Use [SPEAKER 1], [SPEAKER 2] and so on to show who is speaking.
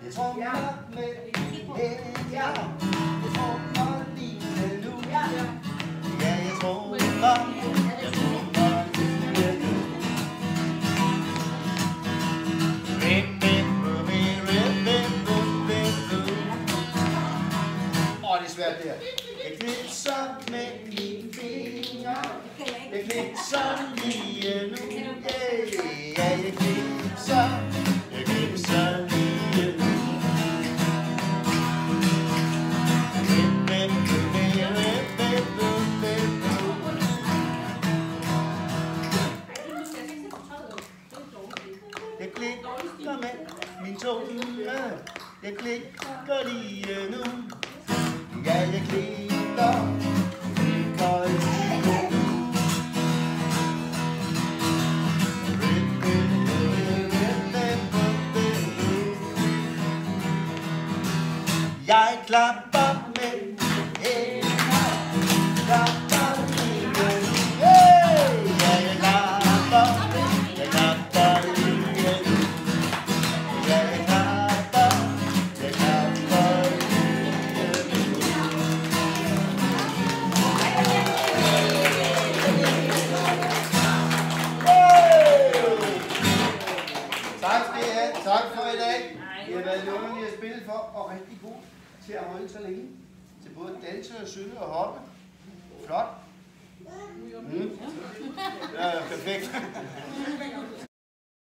[SPEAKER 1] Jeg trumler med hænder. Jeg trumler lige nu. Ja, jeg trumler lige nu. Det er svært der. Jeg knipser med mine fingre. Jeg knipser lige nu. Ja, jeg knipser. Jeg knipser lige nu. Jeg klikker med min tunge. Jeg klikker lige nu. Ja, jeg klikker lige nu. Jeg klapper med hænder. Klapper lige nu. Hey! Ja, jeg klapper. Jeg klapper lige nu. Ja, jeg klapper. Jeg klapper lige nu. Tak skal I have. Tak for i dag. I har været lunge, I har spillet for, og rigtig god til at holde så længe. Til både danse og synge og hoppe. Flot. Ja, perfekt.